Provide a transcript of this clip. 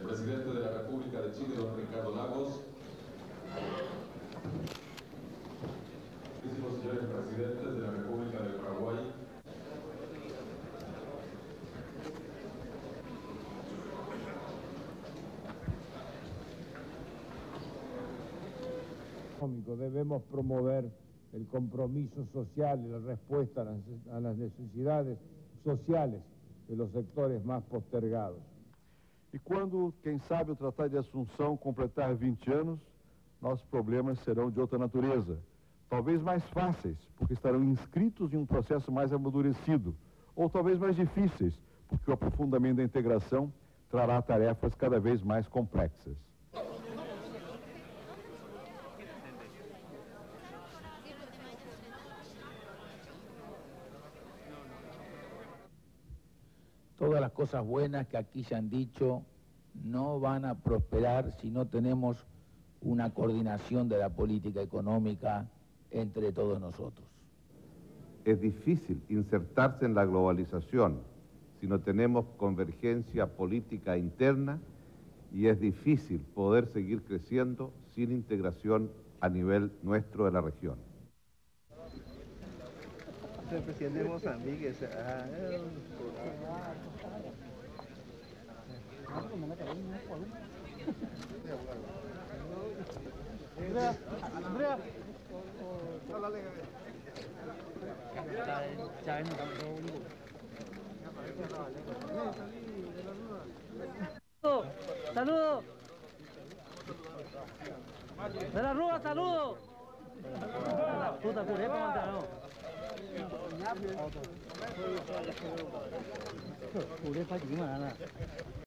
presidente de la República de Chile, don Ricardo Lagos. Señores presidentes de la República de Paraguay. Debemos promover el compromiso social y la respuesta a las necesidades sociales de los sectores más postergados. E quando, quem sabe, o Tratado de Assunção completar 20 anos, nossos problemas serão de outra natureza. Talvez mais fáceis, porque estarão inscritos em um processo mais amadurecido, ou talvez mais difíceis, porque o aprofundamento da integração trará tarefas cada vez mais complexas. Todas las cosas buenas que aquí se han dicho no van a prosperar si no tenemos una coordinación de la política económica entre todos nosotros. Es difícil insertarse en la globalización si no tenemos convergencia política interna y es difícil poder seguir creciendo sin integración a nivel nuestro de la región. El presidente de Mozambique ¡Saludos! ¡De la Rúa, saludos! Puta curepa, no. Curepa,